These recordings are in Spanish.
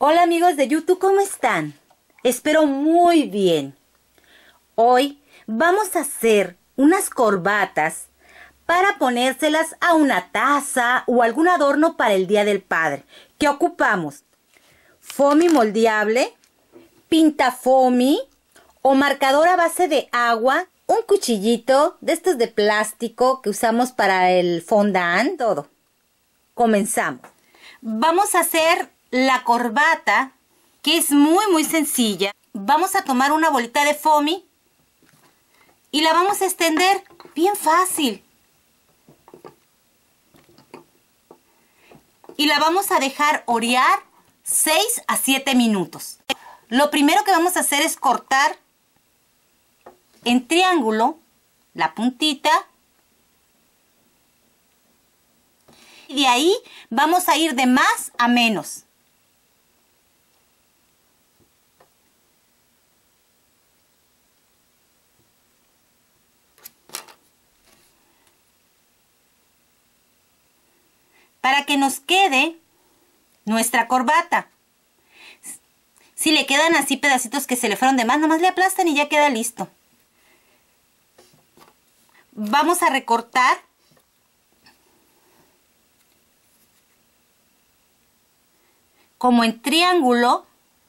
Hola amigos de YouTube, ¿cómo están? Espero muy bien. Hoy vamos a hacer unas corbatas para ponérselas a una taza o algún adorno para el Día del Padre. ¿Qué ocupamos? Foamy moldeable, pintafoamy o marcador a base de agua, un cuchillito de estos de plástico que usamos para el fondant, todo. Comenzamos. Vamos a hacer la corbata, que es muy sencilla. Vamos a tomar una bolita de foamy y la vamos a extender bien fácil. Y la vamos a dejar orear 6 a 7 minutos. Lo primero que vamos a hacer es cortar en triángulo la puntita. Y de ahí vamos a ir de más a menos. Para que nos quede nuestra corbata. Si le quedan así pedacitos que se le fueron de más, nomás le aplastan y ya queda listo. Vamos a recortar como en triángulo.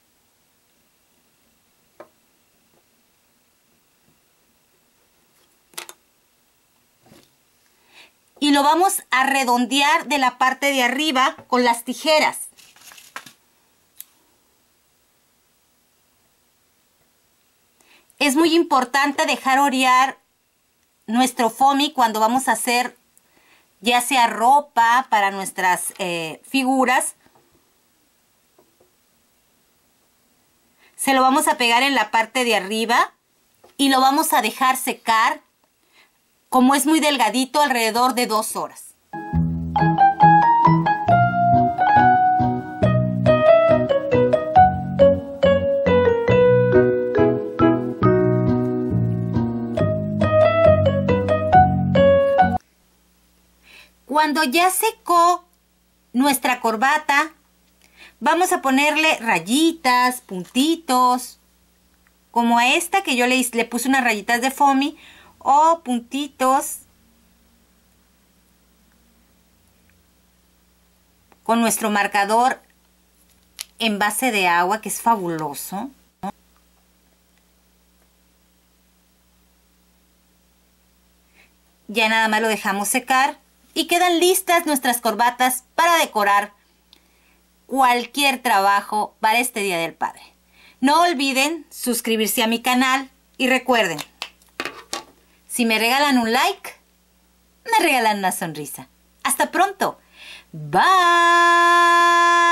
Y lo vamos a redondear de la parte de arriba con las tijeras. Es muy importante dejar orear nuestro foamy cuando vamos a hacer ya sea ropa para nuestras figuras. Se lo vamos a pegar en la parte de arriba y lo vamos a dejar secar. Como es muy delgadito, alrededor de 2 horas. Cuando ya secó nuestra corbata, vamos a ponerle rayitas, puntitos, como a esta que yo le puse unas rayitas de foamy, o puntitos con nuestro marcador en base de agua, que es fabuloso. Ya nada más lo dejamos secar y quedan listas nuestras corbatas para decorar cualquier trabajo para este Día del Padre. No olviden suscribirse a mi canal y recuerden, si me regalan un like, me regalan una sonrisa. Hasta pronto. Bye.